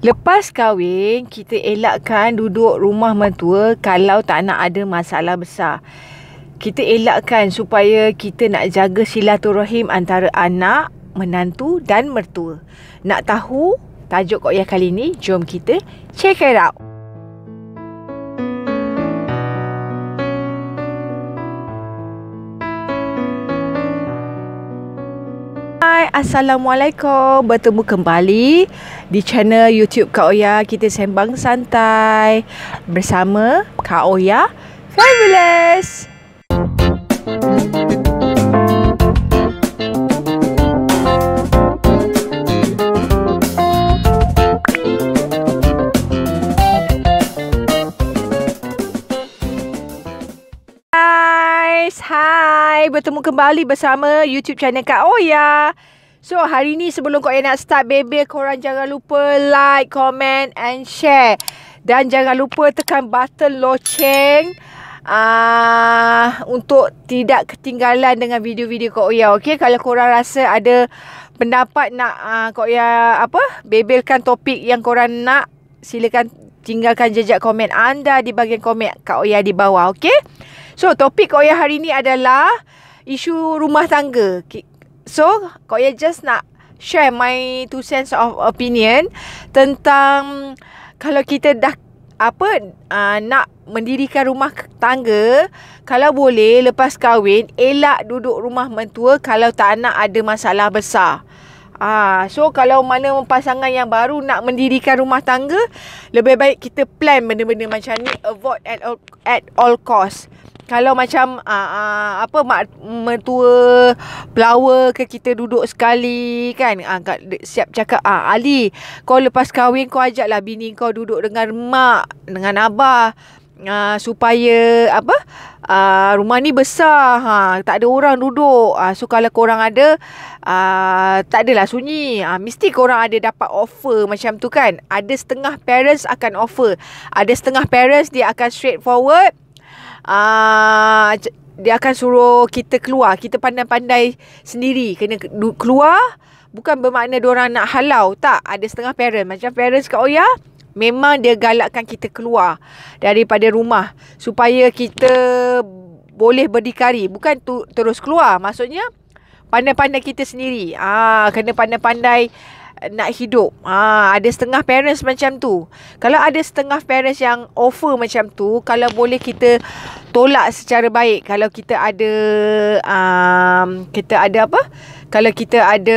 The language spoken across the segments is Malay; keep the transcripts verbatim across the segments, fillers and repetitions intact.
Lepas kahwin, kita elakkan duduk rumah mertua kalau tak nak ada masalah besar. Kita elakkan supaya kita nak jaga silaturahim antara anak, menantu dan mertua. Nak tahu tajuk koyak kali ni? Jom kita check it out. Hai, Assalamualaikum. Bertemu kembali di channel YouTube Kak Oya. Kita sembang santai bersama Kak Oya Fabulous. Hai, bertemu kembali bersama YouTube channel Kak Oya. So, hari ni sebelum Kak Oya nak start bebel, korang jangan lupa like, comment and share. Dan jangan lupa tekan button loceng uh, untuk tidak ketinggalan dengan video-video Kak Oya. Okay, kalau korang rasa ada pendapat nak uh, Kak Oya apa, bebelkan topik yang korang nak, silakan tinggalkan jejak komen anda di bahagian komen Kak Oya di bawah. Okay, so topik Kak Oya hari ni adalah isu rumah tangga. So, Kak Oya just nak share my two cents of opinion tentang kalau kita dah apa uh, nak mendirikan rumah tangga, kalau boleh lepas kahwin elak duduk rumah mentua kalau tak nak ada masalah besar. Ah, so kalau mana pasangan yang baru nak mendirikan rumah tangga, lebih baik kita plan benda-benda macam ni, avoid at all, at all cost. Kalau macam uh, uh, apa mak mertua pelawa ke, kita duduk sekali kan, uh, siap cakap, ah uh, Ali, kau lepas kahwin kau ajaklah bini kau duduk dengan mak, dengan abah, uh, supaya apa uh, rumah ni besar, ha, tak ada orang duduk. Uh, so kalau korang ada uh, tak adalah sunyi, uh, mesti korang ada dapat offer macam tu kan. Ada setengah parents akan offer, ada setengah parents dia akan straightforward. Uh, dia akan suruh kita keluar. Kita pandai-pandai sendiri kena keluar. Bukan bermakna diorang nak halau, tak. Ada setengah parent, macam parents Kak Oya, memang dia galakkan kita keluar daripada rumah supaya kita boleh berdikari. Bukan tu, terus keluar. Maksudnya pandai-pandai kita sendiri. Ah, kena pandai-pandai nak hidup. Ha, ada setengah parents macam tu. Kalau ada setengah parents yang offer macam tu, kalau boleh kita tolak secara baik. Kalau kita ada um, kita ada apa? Kalau kita ada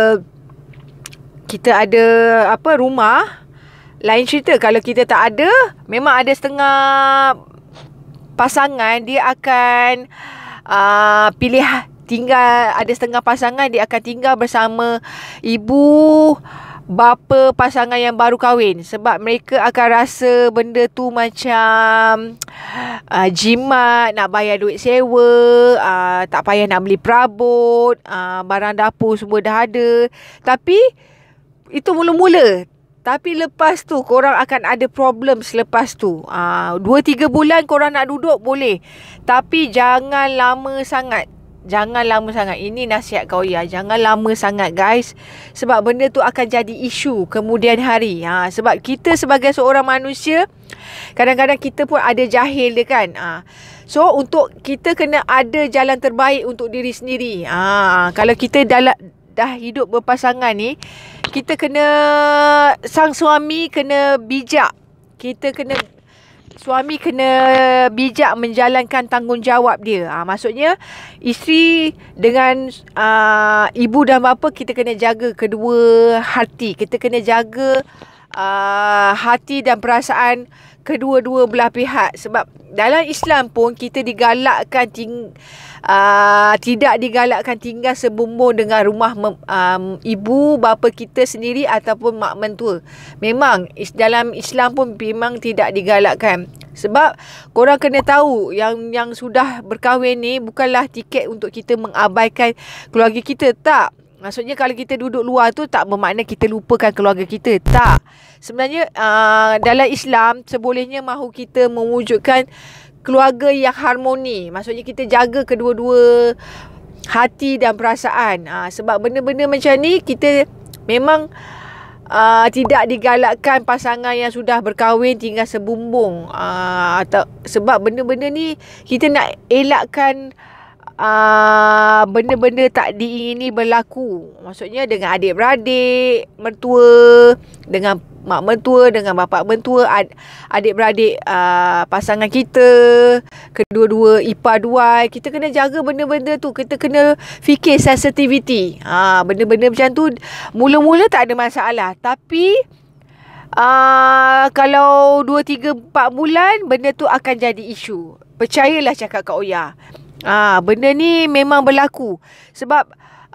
kita ada apa rumah, lain cerita. Kalau kita tak ada, memang ada setengah pasangan dia akan uh, pilih tinggal, ada setengah pasangan dia akan tinggal bersama ibu bapa pasangan yang baru kahwin, sebab mereka akan rasa benda tu macam uh, jimat, nak bayar duit sewa, uh, tak payah nak beli perabot, uh, barang dapur semua dah ada. Tapi itu mula-mula. Tapi lepas tu korang akan ada problem selepas tu. uh, dua tiga bulan korang nak duduk boleh, tapi jangan lama sangat. Jangan lama sangat. Ini nasihat Kak Oya. Jangan lama sangat guys. Sebab benda tu akan jadi isu kemudian hari. Ha, sebab kita sebagai seorang manusia, kadang-kadang kita pun ada jahil dia kan. Ha, so untuk kita kena ada jalan terbaik untuk diri sendiri. Ha, kalau kita dah, dah hidup berpasangan ni, kita kena, sang suami kena bijak. Kita kena Suami kena bijak menjalankan tanggungjawab dia. Ha, maksudnya isteri dengan uh, ibu dan bapa, kita kena jaga kedua hati. Kita kena jaga uh, hati dan perasaan kedua-dua belah pihak. Sebab dalam Islam pun kita digalakkan ting, uh, tidak digalakkan tinggal sebumbung dengan rumah mem, um, ibu bapa kita sendiri ataupun mak mentua. Memang dalam Islam pun memang tidak digalakkan. Sebab korang kena tahu yang yang sudah berkahwin ni bukanlah tiket untuk kita mengabaikan keluarga kita, tak. Maksudnya kalau kita duduk luar tu tak bermakna kita lupakan keluarga kita, tak. Sebenarnya uh, dalam Islam sebolehnya mahu kita mewujudkan keluarga yang harmoni. Maksudnya kita jaga kedua-dua hati dan perasaan. Uh, sebab benda-benda macam ni kita memang uh, tidak digalakkan pasangan yang sudah berkahwin tinggal sebumbung. Uh, atau, sebab benda-benda ni kita nak elakkan uh, benda-benda tak diingini berlaku. Maksudnya dengan adik-beradik, mertua, dengan mak mentua, dengan bapak mentua, ad, adik-beradik uh, pasangan kita, kedua-dua ipar dua. Kita kena jaga benda-benda tu. Kita kena fikir sensitivity. Ha, benda-benda macam tu mula-mula tak ada masalah. Tapi uh, kalau dua, tiga, empat bulan benda tu akan jadi isu. Percayalah cakap Kak Oya. Ah, benda ni memang berlaku. Sebab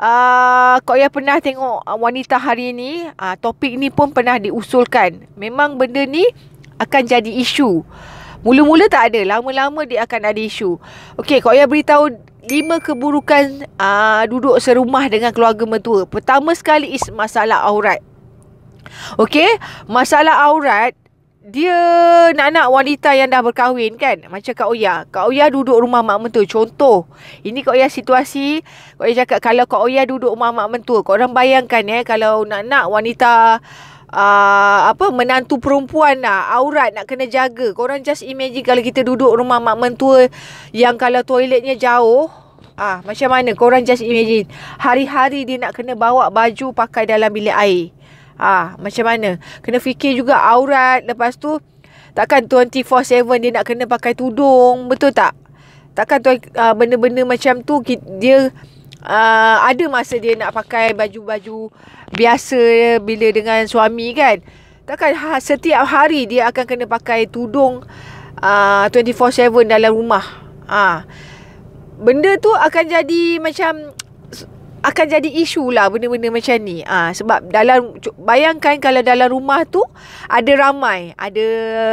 uh, Kak Oya pernah tengok uh, wanita hari ni, uh, topik ni pun pernah diusulkan. Memang benda ni akan jadi isu. Mula-mula tak ada, lama-lama dia akan ada isu. Okey, Kak Oya beritahu lima keburukan uh, duduk serumah dengan keluarga mertua. Pertama sekali is masalah aurat. Okey, masalah aurat, dia nak-nak wanita yang dah berkahwin kan. Macam Kak Oya. Kak Oya duduk rumah mak mentua. Contoh. Ini Kak Oya situasi. Kak Oya cakap kalau Kak Oya duduk rumah mak mentua. Korang bayangkan eh. Kalau nak-nak wanita uh, apa menantu perempuan lah. Aurat nak kena jaga. Korang just imagine kalau kita duduk rumah mak mentua. Yang kalau toiletnya jauh. Ah, macam mana? Korang just imagine. Hari-hari dia nak kena bawa baju pakai dalam bilik air. Ah, macam mana? Kena fikir juga aurat. Lepas tu takkan dua puluh empat tujuh dia nak kena pakai tudung. Betul tak? Takkan tu, uh, benda-benda macam tu dia uh, ada masa dia nak pakai baju-baju biasa bila dengan suami kan. Takkan ha, setiap hari dia akan kena pakai tudung uh, dua puluh empat tujuh dalam rumah. Ah, benda tu akan jadi macam akan jadi isu lah benda-benda macam ni. Ah, sebab dalam, bayangkan kalau dalam rumah tu ada ramai, ada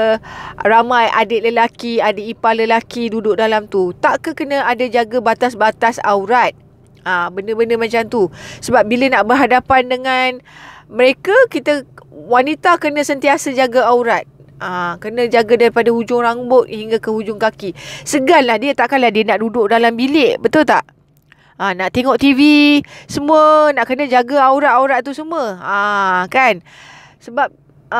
ramai adik lelaki, adik ipar lelaki duduk dalam tu. Tak ke kena ada jaga batas-batas aurat? Ah, benda-benda macam tu. Sebab bila nak berhadapan dengan mereka, kita wanita kena sentiasa jaga aurat. Ah, kena jaga daripada hujung rambut hingga ke hujung kaki. Segan lah dia, takkanlah dia nak duduk dalam bilik. Betul tak? Ha, nak tengok T V, semua nak kena jaga aurat-aurat tu semua. Ha, kan? Sebab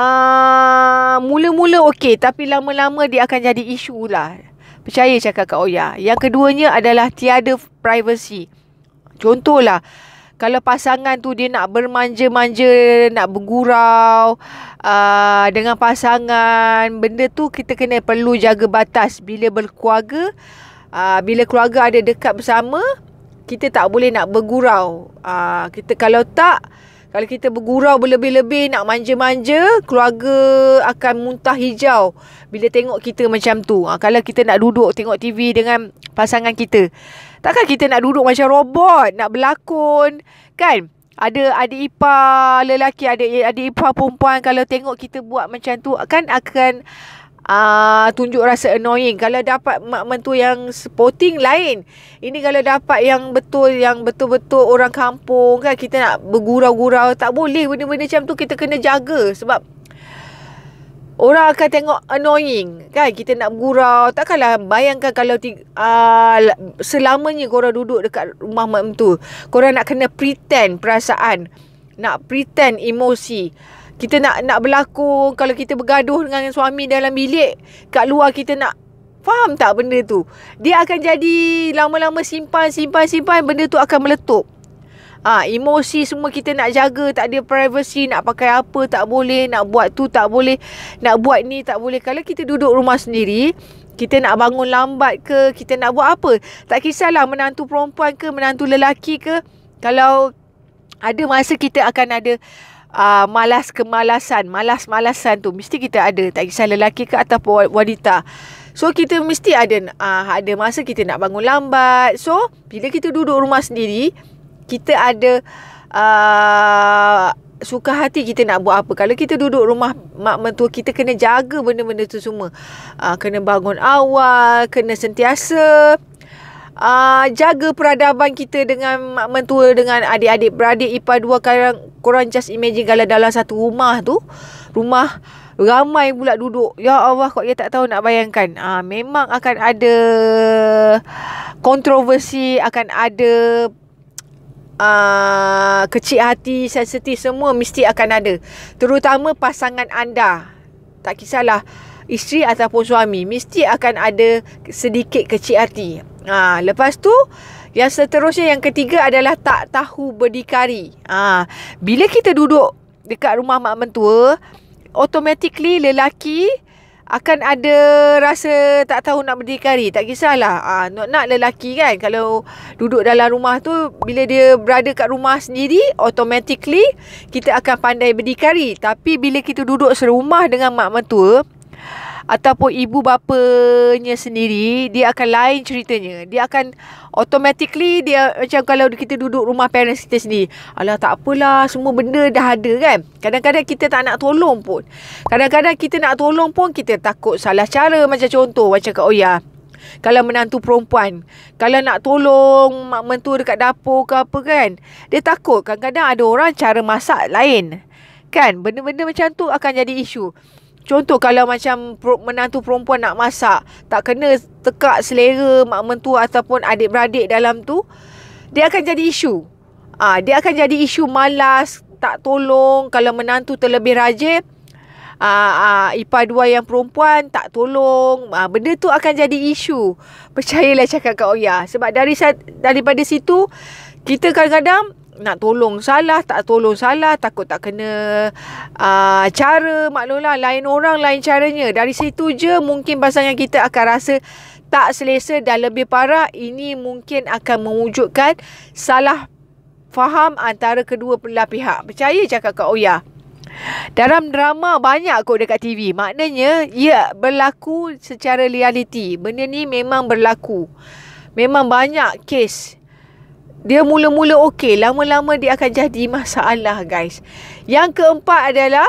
uh, mula-mula okey, tapi lama-lama dia akan jadi isu lah. Percaya cakap Kak Oya. Yang keduanya adalah tiada privacy. Contohlah, kalau pasangan tu dia nak bermanja-manja, nak bergurau uh, dengan pasangan, benda tu kita kena perlu jaga batas. Bila berkeluarga, uh, bila keluarga ada dekat bersama, kita tak boleh nak bergurau. Aa, kita kalau tak, kalau kita bergurau berlebih-lebih, nak manja-manja, keluarga akan muntah hijau bila tengok kita macam tu. Aa, kalau kita nak duduk tengok T V dengan pasangan kita, takkan kita nak duduk macam robot, nak berlakon, kan? Ada adik ipar lelaki, ada adik ipar perempuan, kalau tengok kita buat macam tu, kan akan Uh, tunjuk rasa annoying. Kalau dapat mak mentua yang sporting lain. Ini kalau dapat yang betul, yang betul-betul orang kampung kan, kita nak bergurau-gurau. Tak boleh benda-benda macam tu, kita kena jaga. Sebab orang akan tengok annoying kan, kita nak bergurau. Takkanlah, bayangkan kalau uh, selamanya korang duduk dekat rumah mak mentua, korang nak kena pretend perasaan, nak pretend emosi. Kita nak nak berlakon, kalau kita bergaduh dengan suami dalam bilik, kat luar kita nak, faham tak benda tu? Dia akan jadi lama-lama simpan, simpan, simpan, benda tu akan meletup. Ah, ha, emosi semua kita nak jaga, tak ada privacy, nak pakai apa tak boleh, nak buat tu tak boleh, nak buat ni tak boleh. Kalau kita duduk rumah sendiri, kita nak bangun lambat ke, kita nak buat apa, tak kisahlah menantu perempuan ke, menantu lelaki ke, kalau ada masa kita akan ada Uh, malas kemalasan, malas-malasan tu mesti kita ada, tak kisah lelaki ke ataupun wanita. So kita mesti ada uh, ada masa kita nak bangun lambat. So bila kita duduk rumah sendiri, kita ada uh, suka hati kita nak buat apa. Kalau kita duduk rumah mak mentua, kita kena jaga benda-benda tu semua. uh, Kena bangun awal, kena sentiasa Uh, jaga peradaban kita dengan mak mentua, dengan adik-adik beradik ipar dua. Korang, korang just imagine kalau dalam satu rumah tu, rumah ramai pula duduk. Ya Allah, kok dia tak tahu nak bayangkan. uh, Memang akan ada kontroversi, akan ada uh, kecil hati, sensitif, semua mesti akan ada. Terutama pasangan anda. Tak kisahlah isteri ataupun suami, mesti akan ada sedikit kecil hati. Ha, lepas tu, yang seterusnya, yang ketiga adalah tak tahu berdikari. Ha, bila kita duduk dekat rumah mak mentua, automatically lelaki akan ada rasa tak tahu nak berdikari. Tak kisahlah. Ha, nak-nak lelaki kan, kalau duduk dalam rumah tu, bila dia berada kat rumah sendiri, automatically kita akan pandai berdikari. Tapi bila kita duduk serumah dengan mak mentua ataupun ibu bapanya sendiri, dia akan lain ceritanya. Dia akan automatically, dia macam kalau kita duduk rumah parents kita sendiri, alah tak apalah, semua benda dah ada kan. Kadang-kadang kita tak nak tolong pun. Kadang-kadang kita nak tolong pun, kita takut salah cara. Macam contoh, macam Kak Oya, kalau menantu perempuan, kalau nak tolong mak mentua dekat dapur ke apa kan, dia takut. Kadang-kadang ada orang cara masak lain kan. Benda-benda macam tu akan jadi isu. Contoh kalau macam menantu perempuan nak masak, tak kena tekak selera mak mentua ataupun adik-beradik dalam tu, dia akan jadi isu. Ah, ha, dia akan jadi isu malas, tak tolong. Kalau menantu terlebih rajin, ah, ah, ipar dua yang perempuan tak tolong. Ah, benda tu akan jadi isu. Percayalah cakap Kak Oya. Sebab dari daripada situ, kita kadang-kadang nak tolong salah, tak tolong salah, takut tak kena uh, cara. Maklumlah, lain orang, lain caranya. Dari situ je mungkin pasangan kita akan rasa tak selesa, dan lebih parah, ini mungkin akan mewujudkan salah faham antara kedua belah pihak. Percaya cakap Kak Oya. Dalam drama banyak kot dekat T V. Maknanya, ia berlaku secara realiti. Benda ni memang berlaku. Memang banyak kes. Dia mula-mula okey, lama-lama dia akan jadi masalah, guys. Yang keempat adalah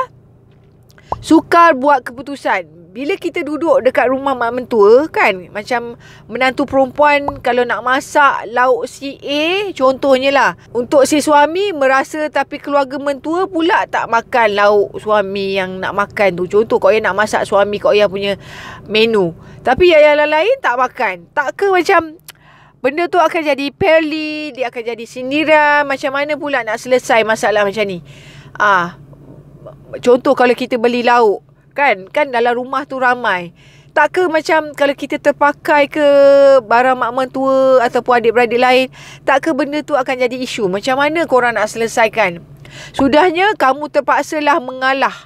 sukar buat keputusan. Bila kita duduk dekat rumah mak mentua kan, macam menantu perempuan kalau nak masak lauk si A, contohnya lah, untuk si suami merasa, tapi keluarga mentua pula tak makan lauk suami yang nak makan tu. Contoh Kak Oya nak masak suami Kak Oya punya menu, tapi yang lain-lain tak makan. Tak ke macam benda tu akan jadi perli, dia akan jadi sindiran. Macam mana pula nak selesai masalah macam ni? Ah, contoh kalau kita beli lauk, kan? Kan dalam rumah tu ramai. Tak ke macam kalau kita terpakai ke barang mak mentua ataupun adik-beradik lain, tak ke benda tu akan jadi isu? Macam mana korang nak selesaikan? Sudahnya kamu terpaksalah mengalah.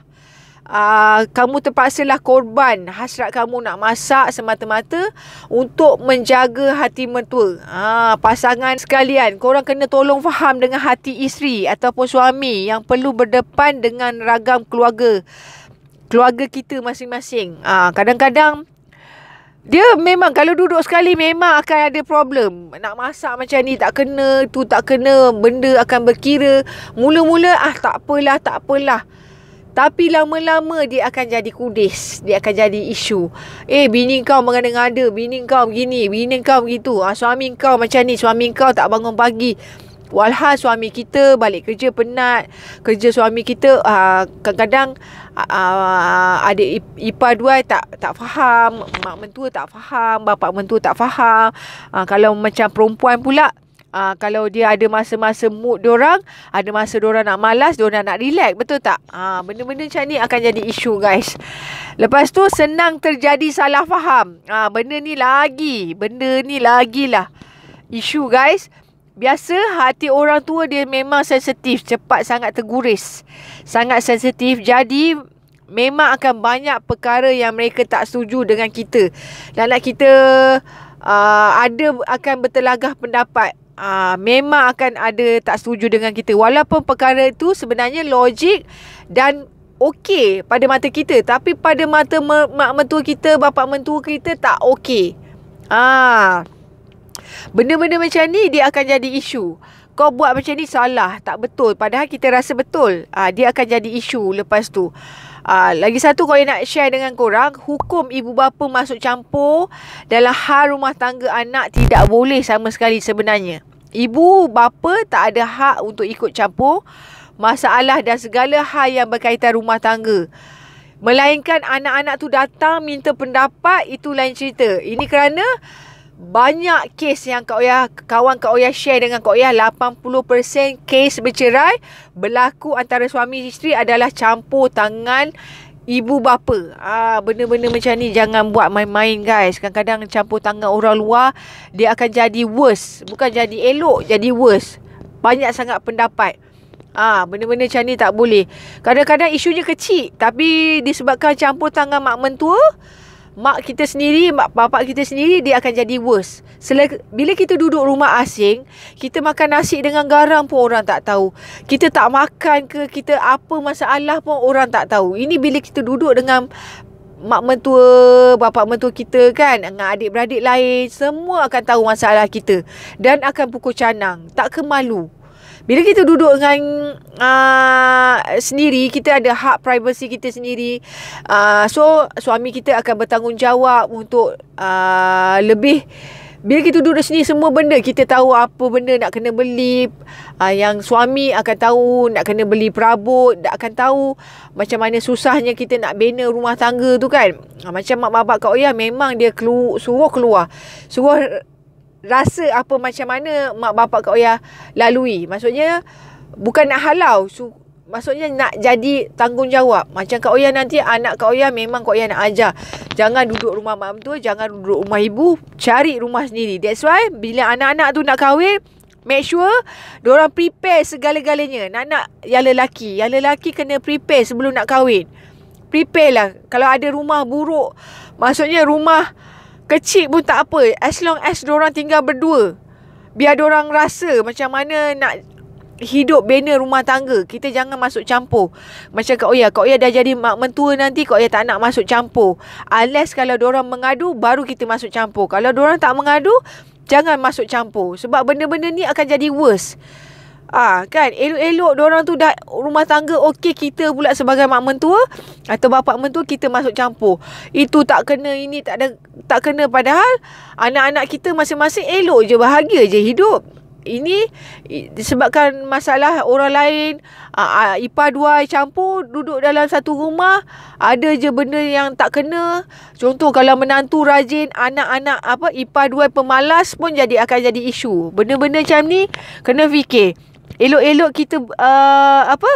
Uh, kamu terpaksalah korban hasrat kamu nak masak semata-mata untuk menjaga hati mentua. Uh, pasangan sekalian, korang kena tolong faham dengan hati isteri ataupun suami yang perlu berdepan dengan ragam keluarga keluarga kita masing-masing. Uh, kadang-kadang dia memang kalau duduk sekali memang akan ada problem. Nak masak macam ni tak kena, tu tak kena, benda akan berkira. Mula-mula ah tak apalah, tak apalah. Tapi lama-lama dia akan jadi kudis. Dia akan jadi isu. Eh, bini kau mengada-ngada. Bini kau begini. Bini kau begitu. Ah, suami kau macam ni. Suami kau tak bangun pagi. Walhal suami kita balik kerja penat. Kerja suami kita ah, kadang-kadang ah, adik ipar dua tak tak faham. Mak mentua tak faham. Bapak mentua tak faham. Ah, kalau macam perempuan pula, Uh, kalau dia ada masa-masa mood diorang, ada masa diorang nak malas, diorang nak relax, betul tak? Uh, benda-benda macam ni akan jadi isu, guys. Lepas tu senang terjadi salah faham. Uh, benda ni lagi, benda ni lagilah isu, guys. Biasa hati orang tua dia memang sensitif, cepat sangat terguris, sangat sensitif. Jadi memang akan banyak perkara yang mereka tak setuju dengan kita. Dan nak kita uh, ada akan bertelagah pendapat. Uh, memang akan ada tak setuju dengan kita. Walaupun perkara itu sebenarnya logik dan okey pada mata kita, tapi pada mata mak mentua kita, bapak mentua kita tak okey. Ah, benda-benda macam ni dia akan jadi isu. Kau buat macam ni salah, tak betul, padahal kita rasa betul. Ah, dia akan jadi isu lepas tu. Uh, lagi satu kau nak share dengan korang, hukum ibu bapa masuk campur dalam hal rumah tangga anak tidak boleh sama sekali sebenarnya. Ibu bapa tak ada hak untuk ikut campur masalah dan segala hal yang berkaitan rumah tangga. Melainkan anak-anak tu datang minta pendapat, itu lain cerita. Ini kerana banyak kes yang Kak Oya, kawan Kak Oya share dengan Kak Oya, lapan puluh peratus kes bercerai berlaku antara suami isteri adalah campur tangan ibu bapa. Ah, benda-benda macam ni jangan buat main-main guys. Kadang-kadang campur tangan orang luar, dia akan jadi worse. Bukan jadi elok, jadi worse. Banyak sangat pendapat. Ah, benda-benda macam ni tak boleh. Kadang-kadang isunya kecil, tapi disebabkan campur tangan mak mentua, mak kita sendiri, mak bapak kita sendiri, dia akan jadi worse. Sel- Bila kita duduk rumah asing, kita makan nasi dengan garam pun orang tak tahu. Kita tak makan ke, kita apa masalah pun orang tak tahu. Ini bila kita duduk dengan mak mentua, bapak mentua kita kan, dengan adik-beradik lain, semua akan tahu masalah kita dan akan pukul canang, tak kemalu. Bila kita duduk dengan uh, sendiri, kita ada hak privacy kita sendiri. Uh, so, suami kita akan bertanggungjawab untuk uh, lebih. Bila kita duduk sini, semua benda kita tahu apa benda nak kena beli. Uh, yang suami akan tahu nak kena beli perabot, nak akan tahu macam mana susahnya kita nak bina rumah tangga tu kan. Uh, macam mak bapak Kak Oya memang dia kelu- suruh keluar. Suruh rasa apa macam mana mak bapak Kak Oya lalui. Maksudnya bukan nak halau, su- maksudnya nak jadi tanggungjawab. Macam Kak Oya nanti anak Kak Oya memang Kak Oya nak ajar, jangan duduk rumah mak mentua, jangan duduk rumah ibu, cari rumah sendiri. That's why bila anak-anak tu nak kahwin, make sure diorang prepare segala-galanya. Nak-nak yang lelaki, yang lelaki kena prepare sebelum nak kahwin. Prepare lah. Kalau ada rumah buruk, maksudnya rumah kecil pun tak apa, as long as diorang tinggal berdua, biar diorang rasa macam mana nak hidup bina rumah tangga. Kita jangan masuk campur. Macam Kak Oya, Kak Oya dah jadi mak mentua nanti, Kak Oya tak nak masuk campur. Unless kalau diorang mengadu, baru kita masuk campur. Kalau diorang tak mengadu, jangan masuk campur. Sebab benda-benda ni akan jadi worse. Ah, kan, elok-elok diorang tu dah rumah tangga okey, kita pula sebagai mak mentua atau bapak mentua kita masuk campur. Itu tak kena, ini tak ada, tak kena, padahal anak-anak kita masing-masing elok je, bahagia je hidup. Ini disebabkan masalah orang lain, aa, ipar dua campur duduk dalam satu rumah, ada je benda yang tak kena. Contoh kalau menantu rajin, anak-anak apa ipar dua pemalas pun jadi akan jadi isu. Benda-benda macam ni kena fikir. Elok-elok kita uh, apa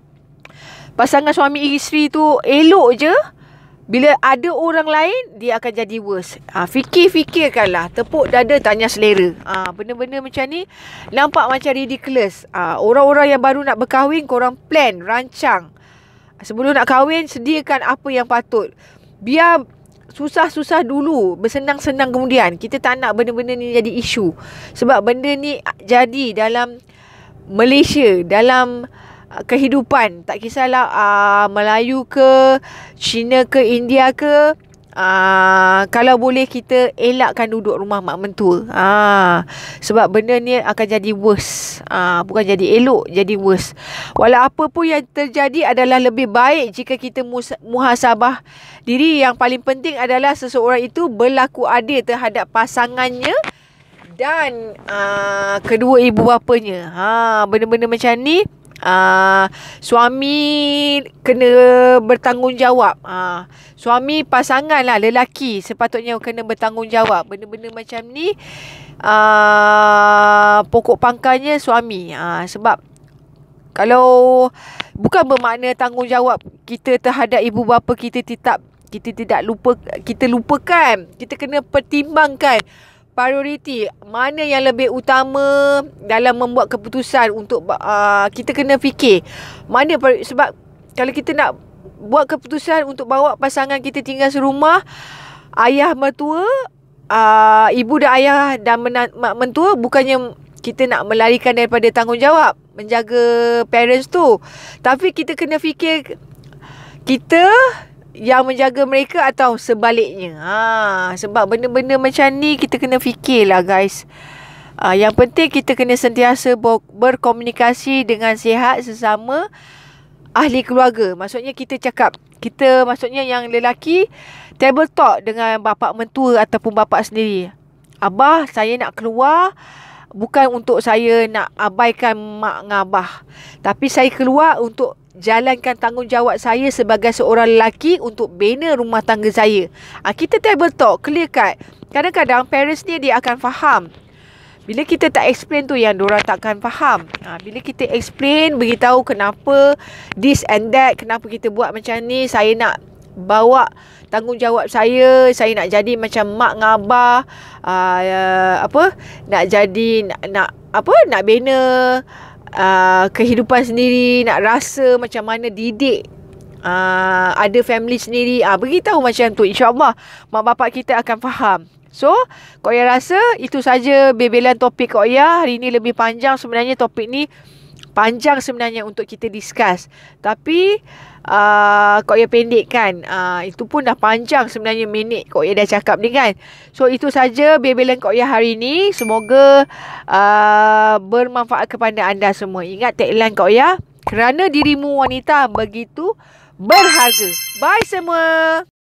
pasangan suami isteri tu elok je, bila ada orang lain dia akan jadi worse. Ha, fikir-fikirkanlah, tepuk dada tanya selera. Ha, benda-benda macam ni nampak macam ridiculous. Ha, orang-orang yang baru nak berkahwin, korang plan, rancang. Sebelum nak kahwin, sediakan apa yang patut. Biar susah-susah dulu, bersenang-senang kemudian. Kita tak nak benda-benda ni jadi isu. Sebab benda ni jadi dalam Malaysia, dalam kehidupan, tak kisahlah uh, Melayu ke, Cina ke, India ke, uh, kalau boleh kita elakkan duduk rumah mak mentua. uh, Sebab benda ni akan jadi worse. uh, Bukan jadi elok, jadi worse. Walau apa pun yang terjadi adalah lebih baik jika kita mus- muhasabah diri. Yang paling penting adalah seseorang itu berlaku adil terhadap pasangannya dan uh, kedua ibu bapanya. Ha, benda-benda macam ni uh, suami kena bertanggungjawab. Uh, suami pasangan lah, lelaki sepatutnya kena bertanggungjawab. Benda-benda macam ni uh, pokok pangkalnya suami. Uh, sebab kalau bukan bermakna tanggungjawab kita terhadap ibu bapa kita tetap kita tidak lupa, kita lupakan. Kita kena pertimbangkan prioriti mana yang lebih utama dalam membuat keputusan. Untuk uh, kita kena fikir mana, sebab kalau kita nak buat keputusan untuk bawa pasangan kita tinggal serumah, ayah mertua, uh, ibu dan ayah dan mena- mak mentua, bukannya kita nak melarikan daripada tanggungjawab menjaga parents tu, tapi kita kena fikir kita yang menjaga mereka atau sebaliknya. Ha, sebab benda-benda macam ni kita kena fikirlah guys. Ha, yang penting kita kena sentiasa ber- berkomunikasi dengan sihat sesama ahli keluarga. Maksudnya kita cakap, kita maksudnya yang lelaki table talk dengan bapak mentua ataupun bapak sendiri. Abah, saya nak keluar bukan untuk saya nak abaikan mak dengan abah, tapi saya keluar untuk jalankan tanggungjawab saya sebagai seorang lelaki untuk bina rumah tangga saya. Ha, kita table talk, clear cut. Kadang-kadang parents ni dia akan faham. Bila kita tak explain tu yang diorang takkan faham. Ha, bila kita explain, beritahu kenapa this and that, kenapa kita buat macam ni, saya nak bawa tanggungjawab saya, saya nak jadi macam mak dengan abah, uh, uh, apa, nak jadi, nak, nak apa, nak bina uh, kehidupan sendiri, nak rasa macam mana didik uh, ada family sendiri. Uh, beritahu macam tu, insyaAllah mak bapak kita akan faham. So, Kak Oya rasa itu saja bebelan topik Kak Oya. Hari ni lebih panjang sebenarnya, topik ni panjang sebenarnya untuk kita discuss. Tapi, uh, Kak Oya pendekkan. Uh, itu pun dah panjang sebenarnya minit Kak Oya dah cakap ni kan. So, itu saja bebelan Kak Oya hari ni. Semoga uh, bermanfaat kepada anda semua. Ingat tagline Kak Oya, kerana dirimu wanita begitu berharga. Bye semua.